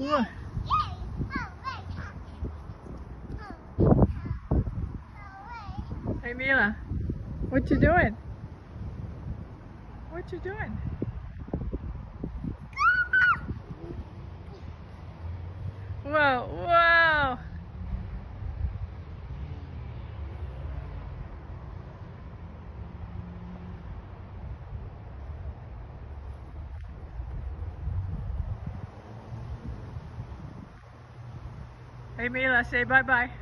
Whoa. Hey Mila, what you doing? What you doing? Whoa, whoa! Hey Mila, say bye-bye.